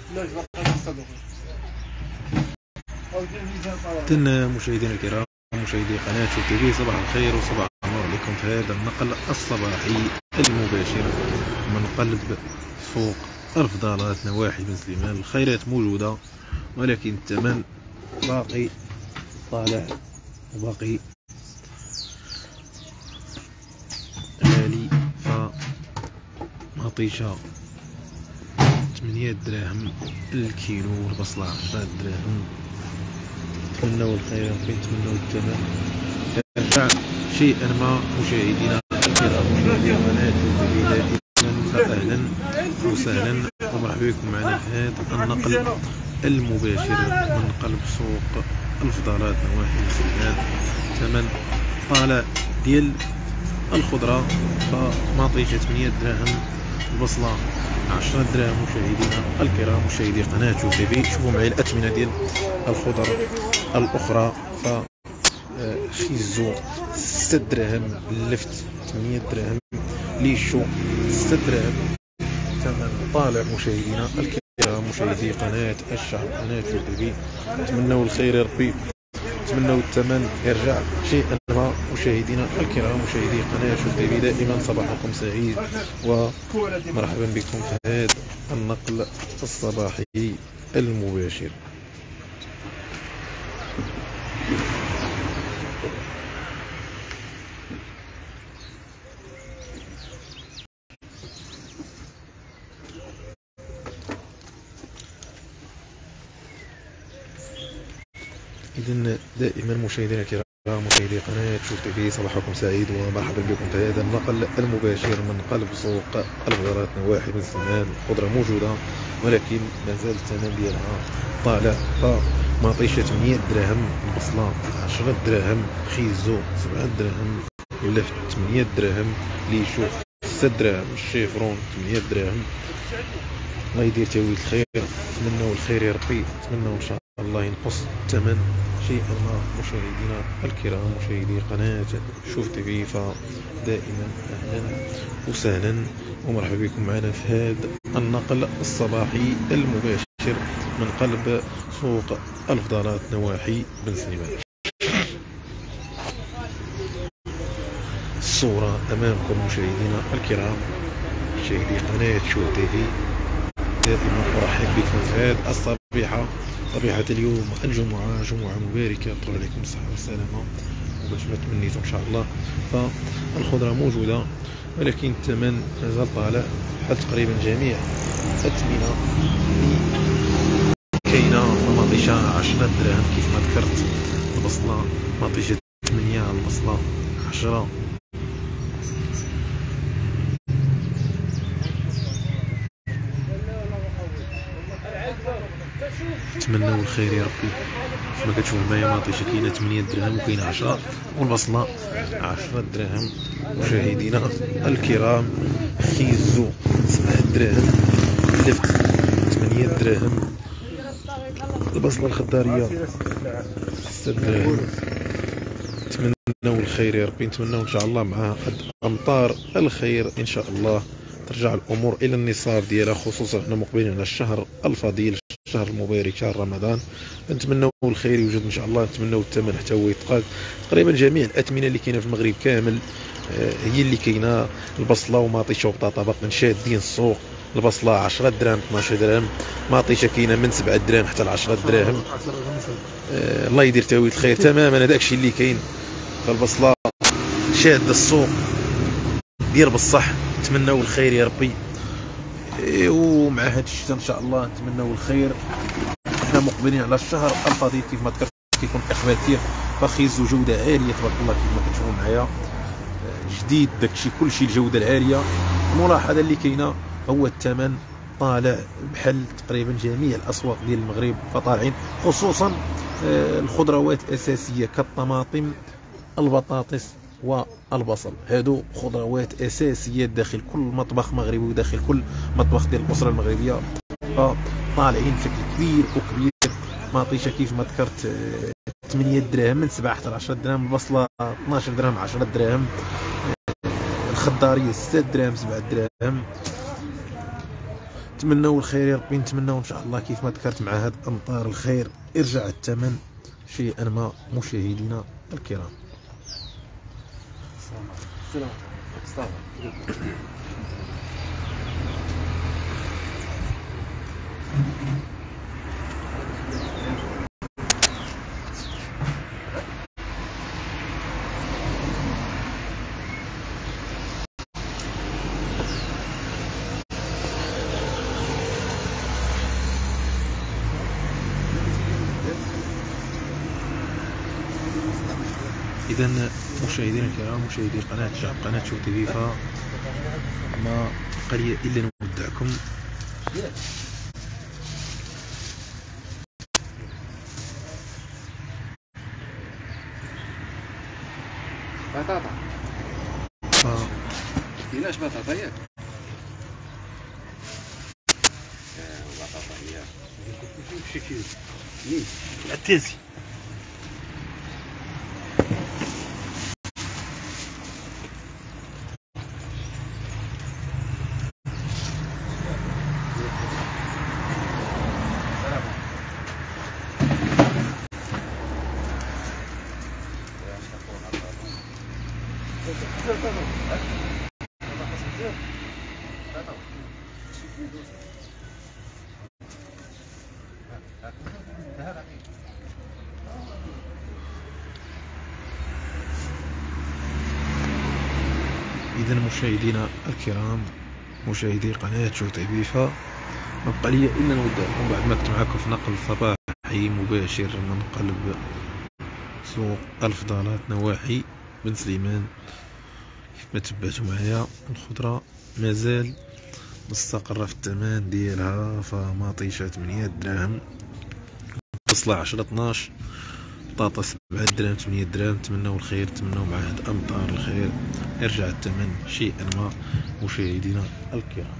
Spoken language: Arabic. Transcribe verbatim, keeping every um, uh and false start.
إذن مشاهدينا الكرام، مشاهدي قناة شوف تي في، صباح الخير وصباح النور عليكم في هذا النقل الصباحي المباشر من قلب سوق الفضالات نواحي بن سليمان. الخيرات موجودة ولكن الثمن باقي طالع وباقي غالي. فمطيشة ثمانية دراهم الكيلو، البصلة عشرة دراهم. نتمنوا الخير، نتمنوا الثمن يرجع شيئا ما. مشاهدينا الكرام، مشاهدي قناة دائما فأهلا وسهلا ومرحبا بكم معنا في هذا النقل المباشر من قلب سوق الفضالات نواحي سليمان. ثمن طالع ديال الخضرة فمطيشة ثمانية دراهم، البصلة عشرة دراهم. مشاهدينا الكرام، مشاهدي قناة شوف تي في، شوفوا معي الأثمنة ديال الخضر الأخرى. ف خيزو ستة دراهم، اللفت ثمانية دراهم، ليشو ستة دراهم. ثمن طالع مشاهدينا الكرام، مشاهدي قناة الشعب قناة شوف تي في. نتمنوا الخير يا ربي، نتمنوا الثمن يرجع شيئا ما. مشاهدينا الكرام، مشاهدي قناة شوف تي في، دائما صباحكم سعيد ومرحبا بكم في هذا النقل الصباحي المباشر. إذن دائما مشاهدينا الكرام، مشاهدي قناة شوف تي في، صباحكم سعيد ومرحبا بكم في هذا النقل المباشر من قلب سوق الفضالات نواحي بن سليمان. الخضرة موجودة ولكن مازال الثمن ديالها طالع. فمطيشة ثمانية دراهم، البصلة عشرة دراهم، خيزو سبعة دراهم، اللفت ثمانية دراهم، ليشو ستة دراهم، الشيفرون ثمانية دراهم. الله يدير تاويل الخير، نتمنوا الخير يا ربي، نتمنوا ان شاء الله ينقص الثمن شيئا ما. مشاهدينا الكرام، مشاهدي قناة شوف تي في، فدائما اهلا وسهلا ومرحبا بكم معنا في هذا النقل الصباحي المباشر من قلب سوق الفضالات نواحي بن سليمان. الصورة امامكم مشاهدينا الكرام، مشاهدي قناة شوف تي في، دائما ارحب بكم في هذه الصبيحة، صبيحة اليوم الجمعة، جمعة مباركة، طول عليكم الصحة والسلامة وباش ما تمنيتم ان شاء الله. فالخضرة موجودة ولكن الثمن مازال طالع، بحال تقريبا جميع الأثمنة اللي كاينة. فمطيشة عشرة دراهم كيف ما ذكرت، البصلة مطيشة ثمانية، البصلة عشرة. نتمنوا الخير يا ربي. كما كتشوفوا معايا مطيشه كاينه ثمانية دراهم وكاينه عشرة، والبصله عشرة دراهم. مشاهدينا الكرام، خيزو سبعة دراهم، اللفت ثمانية دراهم، البصله الخضاريه ستة دراهم. نتمنوا الخير يا ربي، نتمنوا ان شاء الله مع امطار الخير ان شاء الله ترجع الامور الى النصاب ديالها، خصوصا حنا مقبلين على الشهر الفضيل، الشهر المبارك، شهر رمضان. نتمنوا الخير يوجد ان شاء الله، نتمنوا الثمن حتى هو يتقاد. تقريبا جميع الاثمنه اللي كاينه في المغرب كامل هي اللي كاينه. البصله ومطيشه وبطاطا باقيين شادين السوق. البصله عشرة دراهم، اثناش دراهم، مطيشه كاينه من سبعة دراهم حتى ل عشرة دراهم. آه الله يدير تاويل الخير تماما، هذاك الشيء اللي كاين. فالبصله شاده السوق، دير بالصح. نتمنوا الخير يا ربي، ومع هذا الشتاء ان شاء الله نتمنوا الخير. احنا مقبلين على الشهر الفضيل كيف ما ذكرت، كيكون اقبال كثير. فخيزو جوده عاليه تبارك الله كيف ما كتشوفوا معايا، جديد داكشي كلشي الجوده العاليه. الملاحظه اللي كاينه هو الثمن طالع بحال تقريبا جميع الاسواق ديال المغرب، فطالعين خصوصا الخضروات الاساسيه كالطماطم، البطاطس والبصل. هادو خضروات اساسيه داخل كل مطبخ مغربي وداخل كل مطبخ ديال الاسره المغربيه، فطالعين بشكل كبير وكبير. مطيشه كيف ما ذكرت ثمانية دراهم من سبعة حتى عشرة دراهم، البصله اثناش درهم عشرة دراهم، الخضاريه ستة دراهم سبعة دراهم. نتمنوا الخير يا ربي، نتمنوا ان شاء الله كيف ما ذكرت مع هاد امطار الخير يرجع الثمن شيئا ما مشاهدينا الكرام. السلام السلام اذا مشاهدينا الكرام، مشاهدي قناه شعب قناه شو تي في، ما قليل الا نودعكم. بطاطا ف كايناش بطاطا ياك؟ بطاطا هي بشكل العتازي. إذا مشاهدينا الكرام، مشاهدي قناة شو تيفيفا، ما بقى لي إلا نودعكم بعد ما كنت معكم في نقل صباحي مباشر من قلب سوق الفضالات نواحي بن سليمان. كيف ما تبعتوا معايا، الخضرة مازال مستقرة في الثمن ديالها، فماطيشة ثمانية دراهم، بصلة عشرة اثناش، بطاطا سبعة دراهم ثمانية دراهم. نتمنوا الخير، نتمنوا مع هاد امطار الخير يرجع الثمن شيئا ما مشاهدينا الكرام.